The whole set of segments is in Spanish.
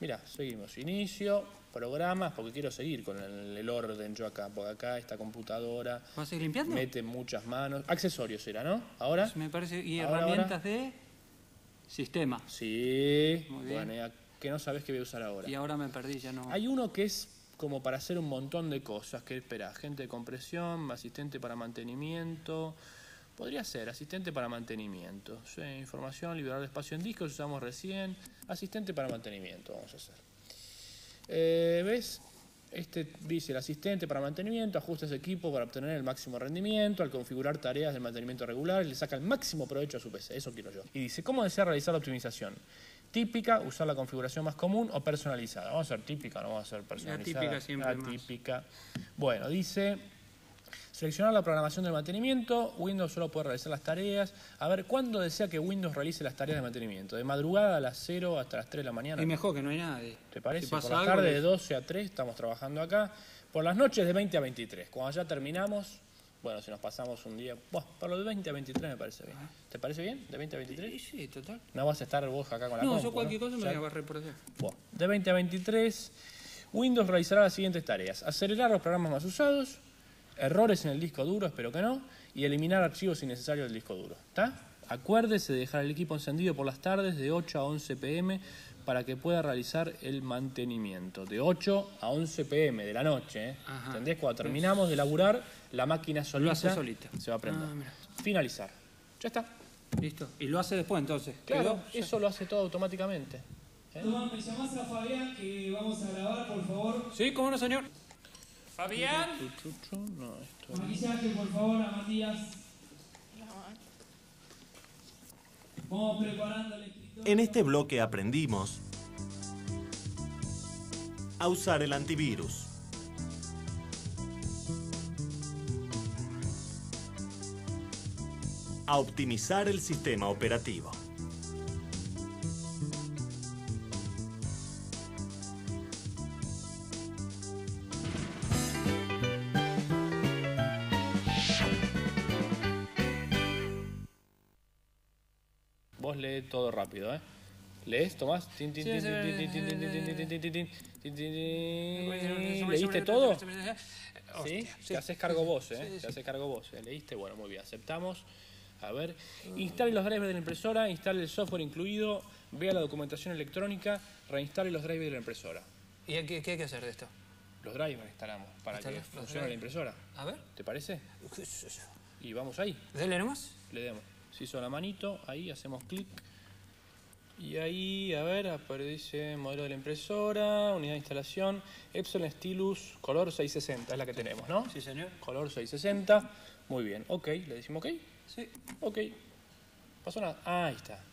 Mirá, seguimos. Inicio, programas, porque quiero seguir con el orden yo acá. Porque acá esta computadora... ¿Vas a seguir limpiando? Mete muchas manos. Accesorios era, ¿no? Ahora. Me parece. Y ahora, herramientas de sistema. Sí. Muy bien. Bueno, ya que no sabes qué voy a usar ahora. Y ahora me perdí, ya no... Hay uno que es como para hacer un montón de cosas. Que espera, agente de compresión, asistente para mantenimiento... Podría ser asistente para mantenimiento. Sí, información, liberar espacio en discos, usamos recién. Asistente para mantenimiento, vamos a hacer. ¿Ves? Este dice el asistente para mantenimiento, ajusta ese equipo para obtener el máximo rendimiento, al configurar tareas de mantenimiento regular, le saca el máximo provecho a su PC. Eso quiero yo. Y dice, ¿cómo desea realizar la optimización? Típica, usar la configuración más común o personalizada. Vamos a hacer típica, no vamos a hacer personalizada. La típica siempre más. Típica. Bueno, dice... Seleccionar la programación del mantenimiento. Windows solo puede realizar las tareas. A ver, ¿cuándo desea que Windows realice las tareas de mantenimiento? ¿De madrugada a las 0 hasta las 3 de la mañana? Y mejor que no hay nadie. ¿Te parece? Si pasa por la algo, tarde de 12 a 3 estamos trabajando acá. Por las noches de 20 a 23. Cuando ya terminamos, bueno, si nos pasamos un día... Bueno, para los de 20 a 23 me parece bien. ¿Te parece bien? ¿De 20 a 23? Sí, total. No vas a estar vos acá con la No, compu, yo cualquier cosa me Ya. voy a barrer por eso. Bueno, de 20 a 23, Windows realizará las siguientes tareas. Acelerar los programas más usados, errores en el disco duro, espero que no, y eliminar archivos innecesarios del disco duro. ¿Está? Acuérdese de dejar el equipo encendido por las tardes de 8 a 11 p.m. para que pueda realizar el mantenimiento. De 8 a 11 p.m. de la noche, ¿eh? ¿Entendés? Cuando terminamos de laburar, la máquina solita, lo hace solita. Se va a prender. Mira. Finalizar. Ya está. Listo. Y lo hace después entonces. Claro, ¿Quedó? eso lo hace todo automáticamente. Tomás, me llamás a Fabián que vamos a grabar, por favor. Sí, cómo no, señor. Fabián. No, esto... Maquillaje, por favor, a Matías. Vamos preparando el escritorio. En este bloque aprendimos a usar el antivirus, a optimizar el sistema operativo, Vos lees todo rápido, ¿eh? ¿Lees, Tomás? ¿Leíste todo? ¿Sí? Te haces cargo vos, ¿eh? Te haces cargo vos. ¿Leíste? Bueno, muy bien. Aceptamos. A ver. Instale los drivers de la impresora, instale el software incluido, vea la documentación electrónica, reinstale los drivers de la impresora. ¿Y qué hay que hacer de esto? Los drivers instalamos para que funcione la impresora. A ver. ¿Te parece? Y vamos ahí. Dele nomás. Le demos. Se hizo la manito, ahí hacemos clic. Y ahí, a ver, aparece modelo de la impresora, unidad de instalación, Epson Stylus color 660, es la que tenemos, ¿no? Sí, señor. Color 660, muy bien. Ok, le decimos ok. Sí. Ok. Pasó nada. Ah, ahí está.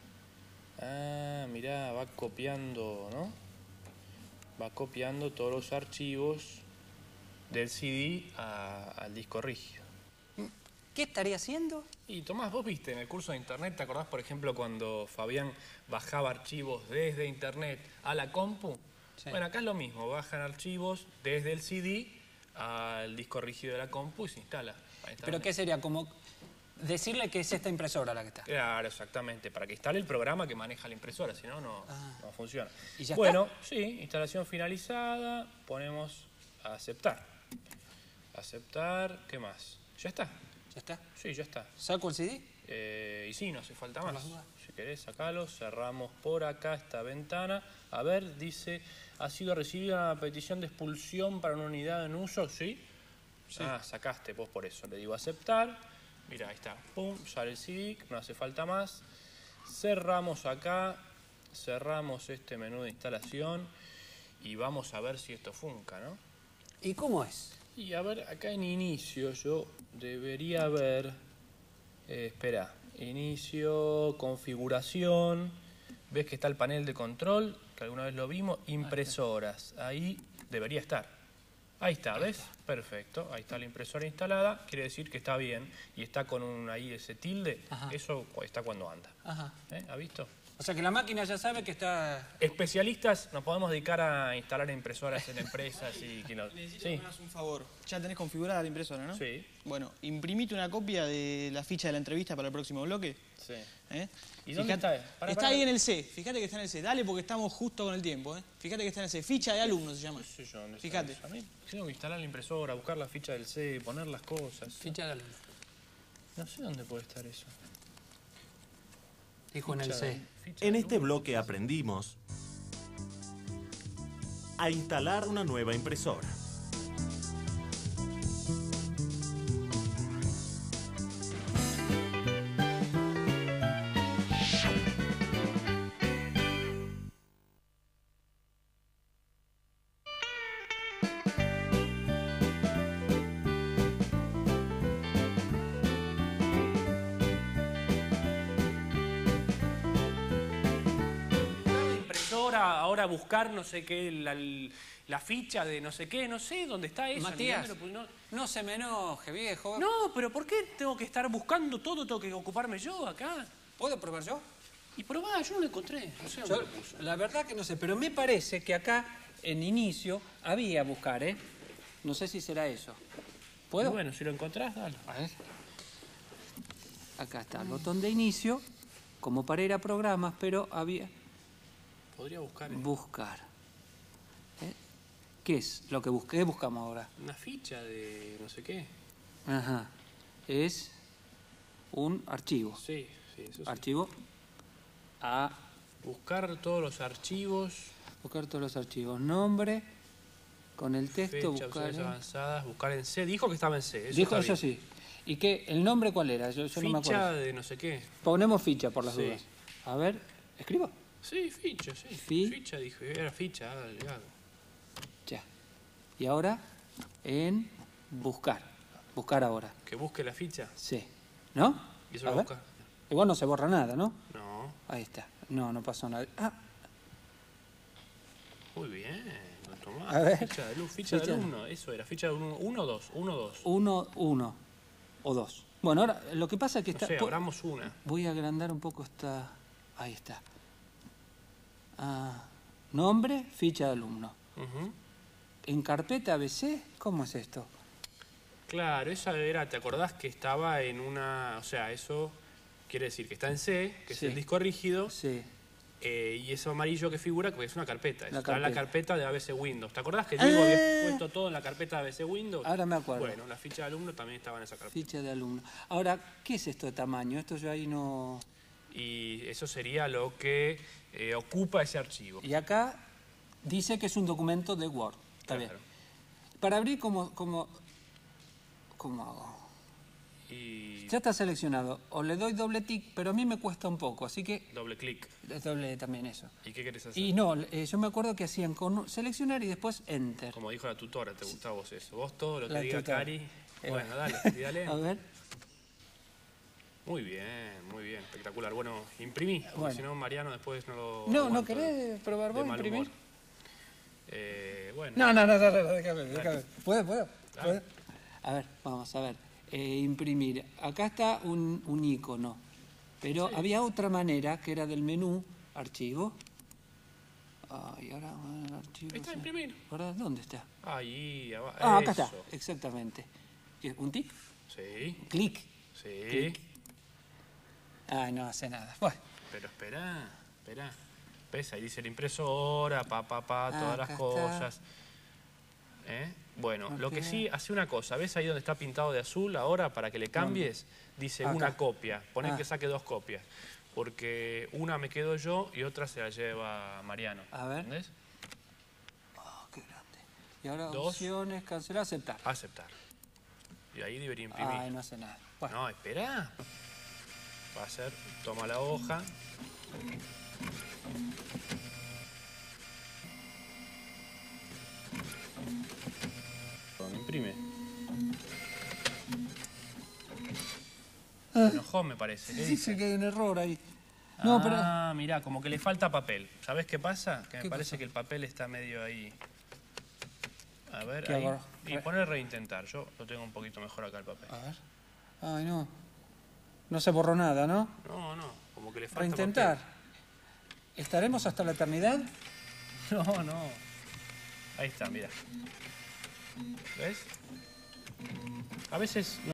Ah, mirá, va copiando, ¿no? Va copiando todos los archivos del CD al disco rígido. ¿Qué estaría haciendo? Y Tomás, vos viste en el curso de internet, ¿te acordás, por ejemplo, cuando Fabián bajaba archivos desde internet a la compu? Sí. Bueno, acá es lo mismo, bajan archivos desde el CD al disco rígido de la compu y se instala. ¿Pero qué sería? Como decirle que es esta impresora la que está. Claro, exactamente, para que instale el programa que maneja la impresora, si no, no funciona. ¿Y ya bueno, está? Sí, instalación finalizada, ponemos a aceptar. Aceptar, ¿qué más? ¿Ya está? ¿Ya está? Sí, ya está. ¿Saco el CD? Y sí, no hace falta más. Si querés, sacalo. Cerramos por acá esta ventana. A ver, dice, ¿ha sido recibida una petición de expulsión para una unidad en uso? ¿Sí? Sí. Ah, sacaste vos por eso. Le digo aceptar. Mira, ahí está. Pum, sale el CD, no hace falta más. Cerramos acá. Cerramos este menú de instalación. Y vamos a ver si esto funca, ¿no? ¿Y cómo es? Y a ver, acá en inicio yo debería ver, espera, inicio, configuración, ves que está el panel de control, que alguna vez lo vimos, impresoras, ahí debería estar. Ahí está, ¿ves? Perfecto, ahí está la impresora instalada, quiere decir que está bien y está con ahí ese tilde, eso está cuando anda. Ajá. ¿Ha visto? O sea que la máquina ya sabe que está... Especialistas nos podemos dedicar a instalar impresoras en empresas y... Necesito que me hagas un favor. Ya tenés configurada la impresora, ¿no? Sí. Bueno, imprimite una copia de la ficha de la entrevista para el próximo bloque. Sí. ¿Eh? ¿Y dónde está? Está ahí en el C. Fíjate que está en el C. Dale porque estamos justo con el tiempo. Fíjate que está en el C. Ficha de alumno se llama. No sé yo dónde está Fíjate. eso. A mí tengo que instalar la impresora, buscar la ficha del C, poner las cosas. Ficha de... No sé dónde puede estar eso. Dijo en el C. En este bloque aprendimos a instalar una nueva impresora. Ahora buscar no sé qué, la ficha de no sé qué, no sé dónde está eso. Matías, no se me enoje, viejo. No, pero ¿por qué tengo que estar buscando todo? Tengo que ocuparme yo acá. ¿Puedo probar yo? Y probá, yo no lo encontré. No sé dónde lo puso. La verdad que no sé, pero me parece que acá en inicio había buscar, ¿eh? No sé si será eso. ¿Puedo? Y bueno, si lo encontrás, dale. A ver. Acá está el botón de inicio, como para ir a programas, pero había... Podría buscar Buscar. ¿Qué es lo que busqué? ¿Qué buscamos ahora? una ficha de no sé qué. Ajá. Es un archivo. Sí, eso sí. Archivo A. Buscar todos los archivos. Buscar todos los archivos. Nombre, con el texto, Fecha, buscar... opciones avanzadas, buscar en C. Dijo que estaba en C. Dijo está eso bien. sí. ¿Y qué? ¿El nombre cuál era? Yo no me Ficha acuerdo. de no sé qué. Ponemos ficha por las Sí. dudas. A ver, ¿escribo? Sí, ficha, sí. Ficha, dije. Era ficha, dale, hago. Ya. Y ahora en buscar. Buscar ahora. Que busque la ficha. Sí. ¿No? Y eso A lo ver. busca. Igual no se borra nada, ¿no? No. Ahí está. No, no pasó nada. Ah, Muy bien. No tomás. A ver. Ficha de luz, ficha de alumno. Eso era. Ficha de uno o dos. 1 o 2. Bueno, ahora lo que pasa es que No está... sé, abramos una. Voy a agrandar un poco esta... Ahí está. Nombre, ficha de alumno. Ujú. En carpeta ABC, ¿cómo es esto? Claro, esa era, ¿te acordás que estaba en una... O sea, eso quiere decir que está en C, que Sí. es el disco rígido, Sí. y eso amarillo que figura, que es una carpeta. La Está en la carpeta. carpeta de ABC Windows. ¿Te acordás que Diego había puesto todo en la carpeta de ABC Windows? Ahora me acuerdo. Bueno, la ficha de alumno también estaba en esa carpeta. Ficha de alumno. Ahora, ¿qué es esto de tamaño? Esto yo ahí no... Y eso sería lo que ocupa ese archivo. Y acá dice que es un documento de Word. Está Claro. bien. Para abrir, ¿cómo hago? Y Ya está seleccionado. O le doy doble tic, pero a mí me cuesta un poco, así que doble clic. doble también eso. ¿Y qué querés hacer? Y no, yo me acuerdo que hacían con seleccionar y después enter. Como dijo la tutora, ¿te gusta a vos eso? Vos todo lo que La diga tutora. Cari... Bueno, dale, y dale. A ver. Muy bien, espectacular. Bueno, imprimí, porque Bueno. si no Mariano después no lo... No, ¿no aguanto querés probar de vos mal imprimir? humor. Bueno, No, déjame. ¿Puedo? A ver, vamos a ver. Imprimir. Acá está un icono, pero había otra manera que era del menú, archivo. Y ahora, bueno, archivo. ahí está, imprimir. ¿Ahora dónde está? Ahí, abajo. Acá está, exactamente. ¿Un tic? Sí, Clic. sí. Clic. Ay, no hace nada. Bueno, Pero espera. ¿Ves? Ahí dice la impresora, todas las acá cosas. Bueno, lo que Ok. sí, hace una cosa. ¿Ves ahí donde está pintado de azul ahora para que le cambies? Dice Acá. una copia. Poné Ah. que saque 2 copias. Porque una me quedo yo y otra se la lleva Mariano. A ver. ¿Entendés? qué grande. Y ahora 2. opciones, cancelar, aceptar. Aceptar. Y ahí debería imprimir. Ay, no hace nada. Bueno, No, espera. Va a ser, toma la hoja. Imprime. Se enojó, me parece. ¿Qué dice? dice que hay un error ahí. No, pero... Mirá, como que le falta papel. ¿Sabés qué pasa? Que me ¿Qué parece pasa? que el papel está medio ahí. A ver, ¿Qué ahí. hago? Y poner reintentar. Yo lo tengo un poquito mejor acá el papel. A ver. Ay, no. No se borró nada, ¿no? No, como que le falta Reintentar. papel. ¿Estaremos hasta la eternidad? No, no. Ahí está, mira. ¿Ves? A veces